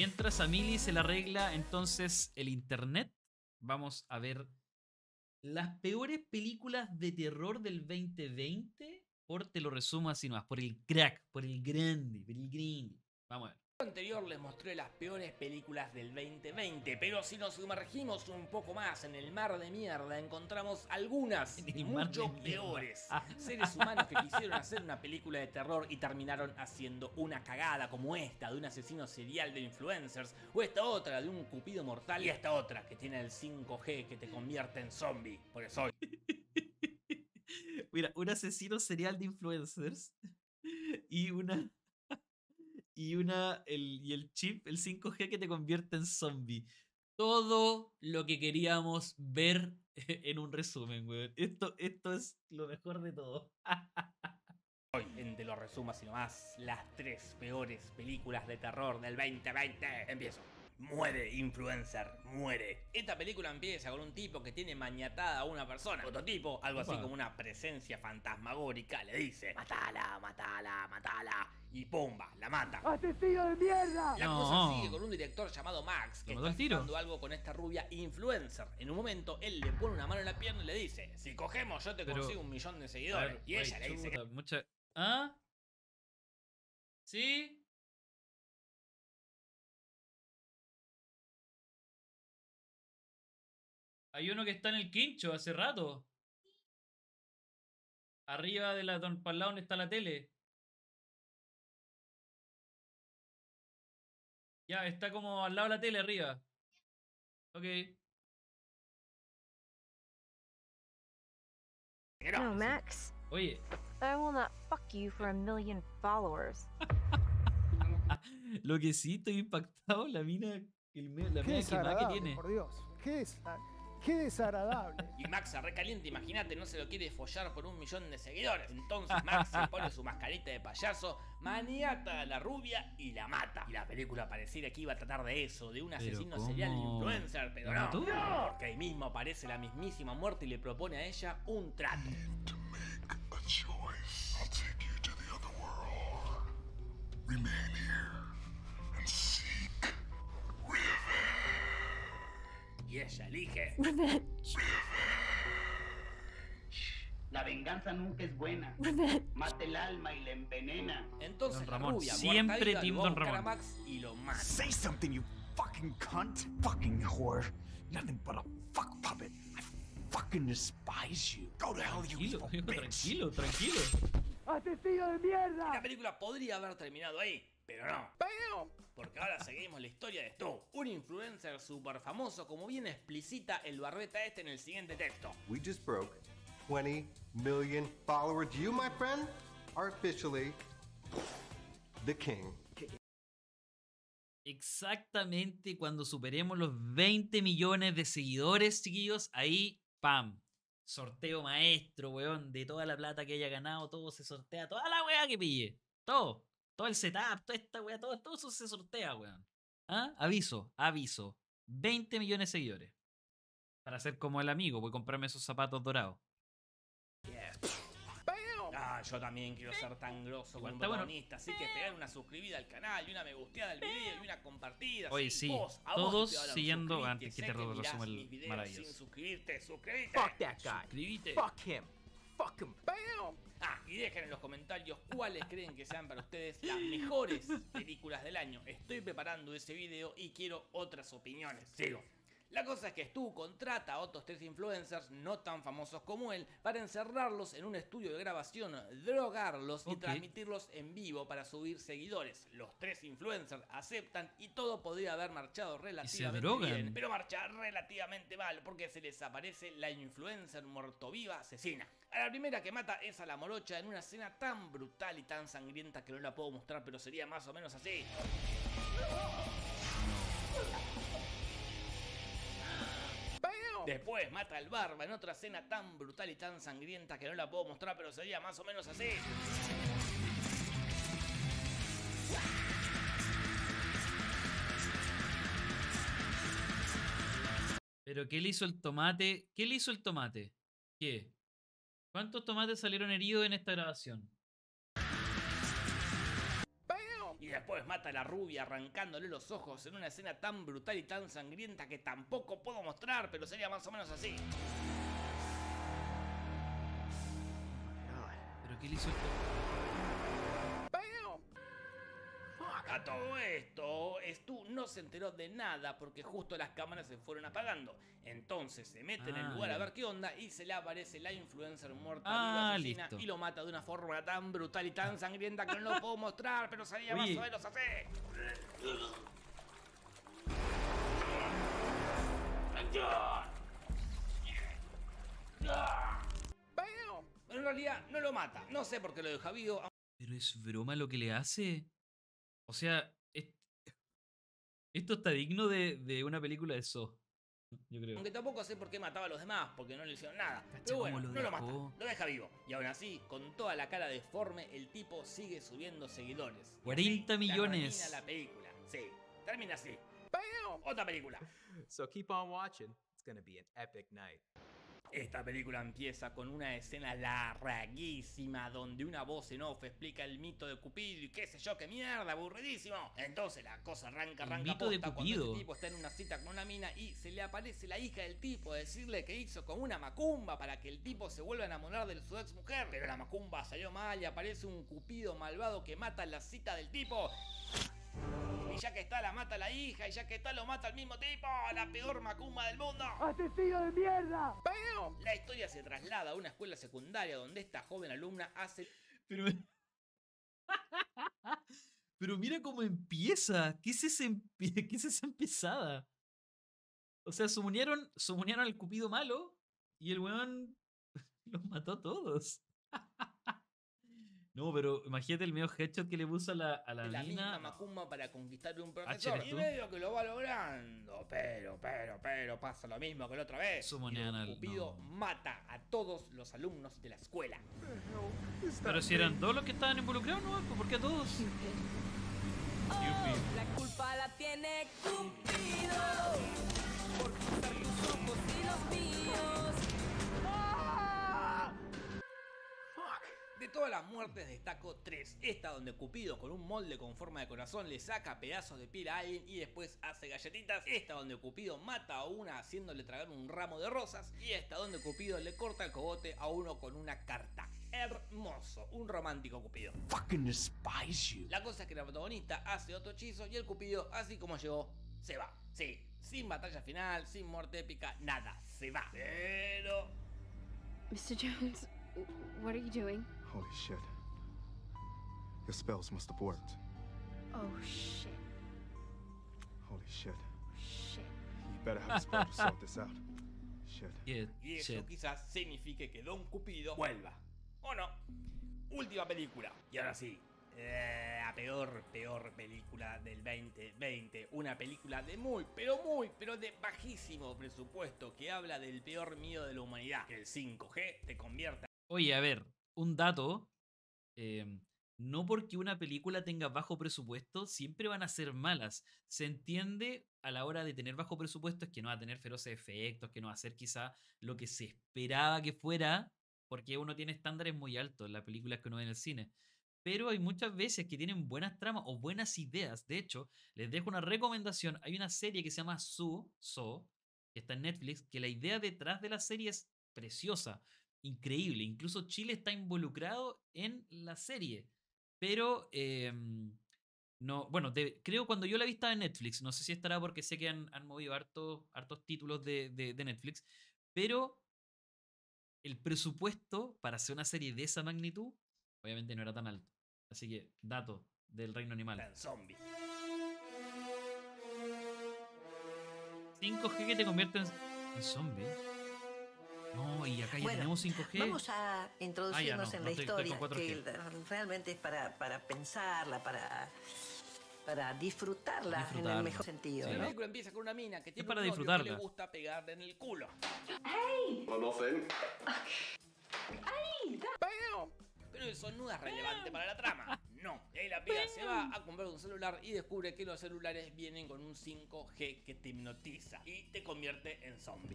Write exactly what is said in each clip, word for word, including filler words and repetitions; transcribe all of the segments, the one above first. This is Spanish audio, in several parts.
mientras a Mili se le arregla entonces el internet, vamos a ver las peores películas de terror del veinte veinte. Por te lo resumo así nomás, por el crack, por el grande, por el grande. Vamos a ver. Anterior les mostré las peores películas del veinte veinte, pero si nos sumergimos un poco más en el mar de mierda, encontramos algunas y mucho peores. Seres humanos que quisieron hacer una película de terror y terminaron haciendo una cagada como esta de un asesino serial de influencers, o esta otra de un cupido mortal, y esta otra que tiene el cinco G que te convierte en zombie. Por eso hoy. Mira, un asesino serial de influencers y una... Y una el, y el chip, el cinco G que te convierte en zombie. Todo lo que queríamos ver en un resumen, weón. Esto, esto es lo mejor de todo. Hoy, en Te lo resumo así nomás, las tres peores películas de terror del veinte veinte. Empiezo. Muere, influencer, muere. Esta película empieza con un tipo que tiene maniatada a una persona. Otro tipo, algo así como una presencia fantasmagórica, le dice: matala, matala, matala. Y pumba, la mata. ¡Asesino de mierda! La No. cosa sigue con un director llamado Max que Lo mató está al tiro. haciendo algo con esta rubia influencer. En un momento, él le pone una mano en la pierna y le dice: si cogemos, yo te Pero- consigo un millón de A seguidores. ver, Y ella wey, le dice: chuta, mucha... ¿Ah? ¿Sí? Hay uno que está en el quincho hace rato. Arriba de la don para el lado donde está la tele. Ya, está como al lado de la tele arriba. Ok. No, Max. Oye, I will not fuck you for a million followers. lo que sí estoy impactado, la mina, el, me- la Qué mina quemada que desagradable, tiene. por Dios. Qué, desa- qué desagradable. Y Max se recalienta, imagínate, no se lo quiere follar por un millón de seguidores. Entonces Max se pone su mascarita de payaso, maniata a la rubia y la mata. Y la película pareciera que iba a tratar de eso, de un Pero asesino ¿cómo? serial de influencer, pero ¿La no, mató? no, porque ahí mismo aparece la mismísima muerte y le propone a ella un trato. To make a choice, I'll take you to the other world. Remain here and seek Y ella elige. Revenge. La venganza nunca es buena. Revenge. Mata el alma y la envenena. Entonces Don la Ramón, rubia, siempre muerta viva, team lo va a Don buscar a Ramón. Max y lo mata. Say something, you fucking cunt. Fucking whore. Nothing but a fuck puppet. I fucking despise you. Go to hell, you Tranquilo, evil bitch. tranquilo, tranquilo. ¡Asesino de La mierda! película podría haber terminado ahí, pero no. Porque ahora seguimos la historia de Stu, un influencer super famoso, como bien explicita el barbeta este en el siguiente texto. We just broke twenty million followers. You, my friend, are officially the king. Exactamente cuando superemos los veinte millones de seguidores, chiquillos, ahí, pam. Sorteo maestro, weón, de toda la plata que haya ganado, todo se sortea, toda la weá que pille. Todo. Todo el setup, toda esta weá, todo, todo eso se sortea, weón. ¿Ah? Aviso, aviso. veinte millones de seguidores. Para ser como el amigo, voy a comprarme esos zapatos dorados. Ah, yo también quiero ser tan grosso como un Está bueno. protagonista, así que pegar una suscribida al canal, y una me gusteada al video, y una compartida. Oye, sí, sí, vos, a vos todos te estoy hablando, siguiendo- suscribite, antes que sé te mirás resumo el mis videos maravilloso. sin suscribirte, suscríbete. Fuck that guy. Suscríbete. Fuck him. Fuck him. Bam! Ah, y dejen en los comentarios cuáles creen que sean para ustedes las mejores películas del año. Estoy preparando ese video y quiero otras opiniones. Sigo. La cosa es que Stu contrata a otros tres influencers no tan famosos como él para encerrarlos en un estudio de grabación, drogarlos y Ok. transmitirlos en vivo para subir seguidores. Los tres influencers aceptan y todo podría haber marchado relativamente drogan. bien, pero marcha relativamente mal porque se les aparece la influencer muertoviva asesina. A la primera que mata es a la morocha en una escena tan brutal y tan sangrienta que no la puedo mostrar, pero sería más o menos así. Después mata al barba en otra escena tan brutal y tan sangrienta que no la puedo mostrar, pero sería más o menos así. Pero ¿qué le hizo el tomate? ¿Qué le hizo el tomate? ¿Qué? ¿Cuántos tomates salieron heridos en esta grabación? y después mata a la rubia arrancándole los ojos en una escena tan brutal y tan sangrienta que tampoco puedo mostrar, pero sería más o menos así. ¿Pero qué le hizo esto? A todo esto, Stu no se enteró de nada porque justo las cámaras se fueron apagando. Entonces se mete en el Ah, lugar a ya. ver qué onda y se le aparece la influencer muerta Ah, viva asesina listo. y lo mata de una forma tan brutal y tan sangrienta que no lo puedo mostrar, pero sería más Oye. o menos así. Pero en realidad no lo mata. No sé por qué lo deja vivo. ¿Pero es broma lo que le hace? O sea, es- esto está digno de, de una película de Saw, yo creo. Aunque tampoco sé por qué mataba a los demás, porque no le hicieron nada. Cacha Pero bueno, cómo lo no lo mata, dejó. lo deja vivo. Y aún así, con toda la cara deforme, el tipo sigue subiendo seguidores. Y cuarenta así millones. Termina la película. Sí, termina así. Otra película. So keep on watching. It's gonna be an epic night. Esta película empieza con una escena larguísima donde una voz en off explica el mito de Cupido y qué sé yo, qué mierda, aburridísimo. Entonces la cosa arranca, El arranca mito de posta cuando Cupido. este tipo está en una cita con una mina y se le aparece la hija del tipo a decirle que hizo como una macumba para que el tipo se vuelva a enamorar de su ex mujer. Pero la macumba salió mal y aparece un Cupido malvado que mata la cita del tipo. Y ya que está, la mata la hija, y ya que está, lo mata al mismo tipo. La peor macumba del mundo. ¡Asesino de mierda! La historia se traslada a una escuela secundaria donde esta joven alumna hace... Pero... Pero mira cómo empieza. ¿Qué es, ese empie- ¿Qué es esa empezada? O sea, sumonearon, sumonearon al Cupido malo y el weón los mató a todos. No, pero imagínate el medio headshot que le puso a la, a la, la mina. misma macumba para conquistar un Ah, profesor. ¿eres Y tú? medio que lo va logrando. Pero, pero, pero pasa lo mismo que la otra vez. Sumonean Y al- Cupido no. mata a todos los alumnos de la escuela. Pero si eran todos los que estaban involucrados, ¿no? ¿Por qué a todos? Cupid. La culpa la tiene Cupido por cruzar tus ojos y los míos. De todas las muertes destaco tres. Esta donde Cupido con un molde con forma de corazón le saca pedazos de piel a alguien y después hace galletitas. Esta donde Cupido mata a una haciéndole tragar un ramo de rosas. Y esta donde Cupido le corta el cogote a uno con una carta. Hermoso, un romántico Cupido. Fucking despise you. La cosa es que la protagonista hace otro hechizo y el Cupido, así como llegó, se va. Sí, sin batalla final, sin muerte épica, nada, se va. Pero... Mister Jones, what are you doing? Holy shit. Your spells must have worked. Oh, shit. Holy shit. Shit. You better have a spell to sort this out. Shit. Yeah, Y eso shit. quizás signifique que Don Cupido vuelva. ¿O no? Última película. Y ahora sí. eh, la peor, peor película del veinte veinte. Una película de muy, pero muy, pero de bajísimo presupuesto que habla del peor miedo de la humanidad. Que el cinco G te convierta. Oye, a ver, un dato. eh, no porque una película tenga bajo presupuesto, siempre van a ser malas. Se entiende a la hora de tener bajo presupuesto es que no va a tener feroces efectos, que no va a ser quizá lo que se esperaba que fuera, porque uno tiene estándares muy altos en las películas que uno ve en el cine. Pero hay muchas veces que tienen buenas tramas o buenas ideas. De hecho, les dejo una recomendación. Hay una serie que se llama Su, So, que está en Netflix, que la idea detrás de la serie es preciosa, increíble. Incluso Chile está involucrado en la serie. Pero, eh, no, bueno, de- creo cuando yo la vi estaba en Netflix. No sé si estará porque sé que han, han movido hartos, hartos títulos de, de, de Netflix. Pero el presupuesto para hacer una serie de esa magnitud, obviamente no era tan alto. Así que, dato del reino animal. En zombie. cinco G que te convierte en, en zombie. No, y acá ya Bueno, tenemos cinco G. Vamos a introducirnos Ah, ya, no, en no la estoy- estoy con historia, cuatro G. que realmente es para, para pensarla, para, para disfrutarla, en Disfrutarla. el mejor sentido. Sí. La ¿no? película empieza con una mina que tiene para un novio que disfrutarla. le gusta pegarle en el culo. Well, nothing. Pero eso no es relevante para la trama. No. Y ahí la piba se va a comprar un celular y descubre que los celulares vienen con un cinco G que te hipnotiza y te convierte en zombie.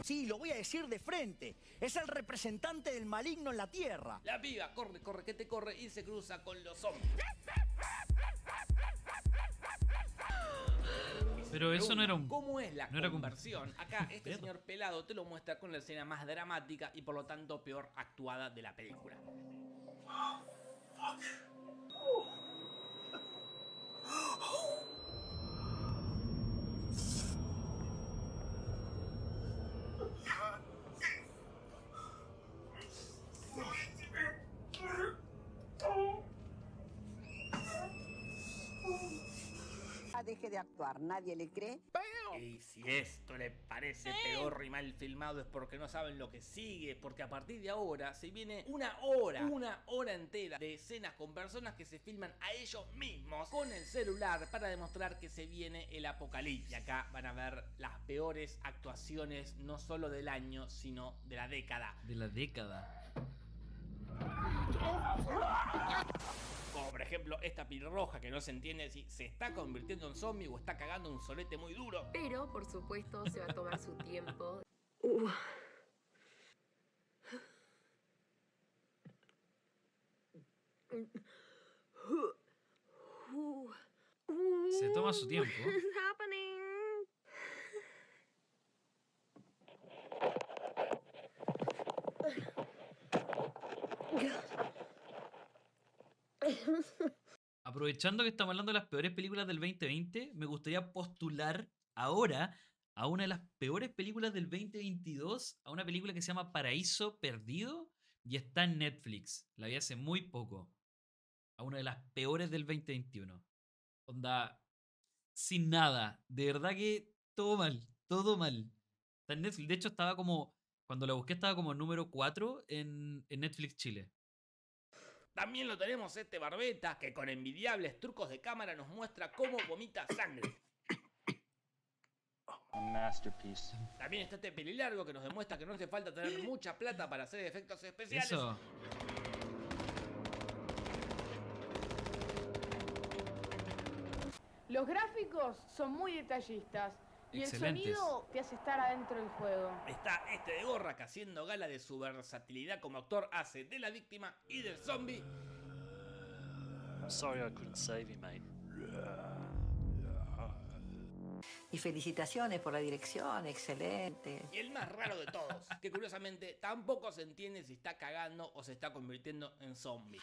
Sí, lo voy a decir de frente. Es el representante del maligno en la Tierra. La piba corre, corre, que te corre y se cruza con los zombies. Pero eso no era un... ¿Cómo es la no conversión? Acá este señor pelado te lo muestra con la escena más dramática y por lo tanto peor actuada de la película. Deje de actuar, nadie le cree. Y si esto le parece peor y mal filmado es porque no saben lo que sigue, porque a partir de ahora se viene una hora, una hora entera de escenas con personas que se filman a ellos mismos con el celular para demostrar que se viene el apocalipsis. Y acá van a ver las peores actuaciones no solo del año, sino de la década. De la década. Como por ejemplo esta pilirroja que no se entiende si se está convirtiendo en zombie o está cagando un solete muy duro. Pero por supuesto se va a tomar su tiempo. Se toma su tiempo. Aprovechando que estamos hablando de las peores películas del veinte veinte, me gustaría postular ahora a una de las peores películas del veinte veintidós, a una película que se llama Paraíso Perdido y está en Netflix. La vi hace muy poco. A una de las peores del veinte veintiuno. Onda, sin nada. De verdad que todo mal, todo mal. Está en Netflix. De hecho, estaba como, cuando la busqué, estaba como número cuatro en, en Netflix Chile. También lo tenemos este barbeta que con envidiables trucos de cámara nos muestra cómo vomita sangre. A masterpiece. También está este pelilargo que nos demuestra que no hace falta tener mucha plata para hacer efectos especiales. Eso. Los gráficos son muy detallistas. Y Excelentes. el sonido te hace estar adentro del juego. Está este de gorra que haciendo gala de su versatilidad como actor hace de la víctima y del zombie. I'm sorry I couldn't save you, mate. Y felicitaciones por la dirección, excelente. Y el más raro de todos, que curiosamente tampoco se entiende si está cagando o se está convirtiendo en zombie.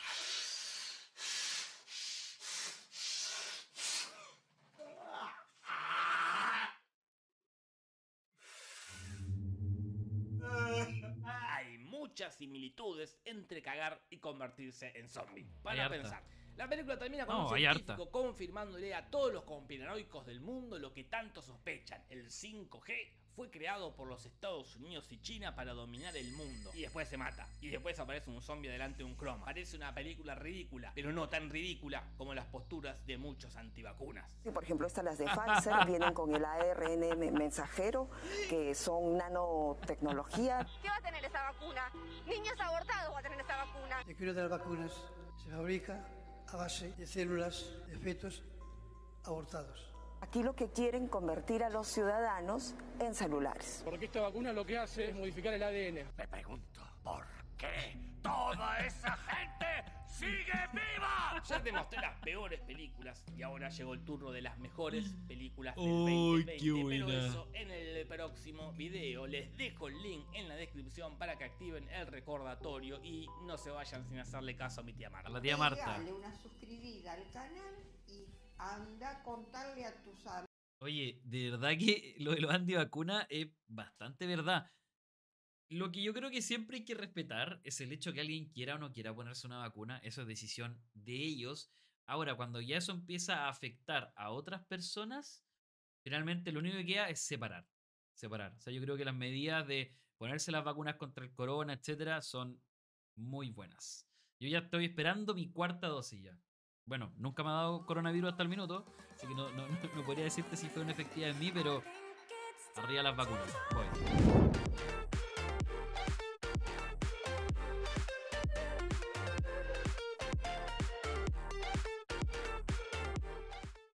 Hay muchas similitudes entre cagar y convertirse en zombie. Para pensar. La película termina con No, un hay científico harta. confirmándole a todos los conspiranoicos del mundo lo que tanto sospechan. El cinco G fue creado por los Estados Unidos y China para dominar el mundo. Y después se mata. Y después aparece un zombie delante de un croma. Parece una película ridícula, pero no tan ridícula como las posturas de muchos antivacunas. Por ejemplo, estas las de Pfizer vienen con el A R N mensajero, que son nanotecnología. ¿Qué va a tener esa vacuna? Niños abortados va a tener esa vacuna. El cura de las vacunas se fabrica a base de células de fetos abortados. Aquí lo que quieren convertir a los ciudadanos en celulares. Porque esta vacuna lo que hace es modificar el A D N. Me pregunto, ¿por qué toda esa gente sigue viva? Ya te mostré las peores películas y ahora llegó el turno de las mejores películas del ¡Uy, veinte veinte. qué buena! Pero eso en el próximo video. Les dejo el link en la descripción para que activen el recordatorio y no se vayan sin hacerle caso a mi tía Marta. A la tía Marta. Dale una suscribida al canal y anda a contarle a tus amigos. Oye, de verdad que lo de los antivacunas es bastante verdad. Lo que yo creo que siempre hay que respetar es el hecho que alguien quiera o no quiera ponerse una vacuna. Eso es decisión de ellos. Ahora, cuando ya eso empieza a afectar a otras personas, finalmente lo único que queda es separar. Separar. O sea, yo creo que las medidas de ponerse las vacunas contra el corona, etcétera, son muy buenas. Yo ya estoy esperando mi cuarta dosis ya. Bueno, nunca me ha dado coronavirus hasta el minuto, así que no, no, no podría decirte si fue una efectividad en mí, pero arriba las vacunas. Voy.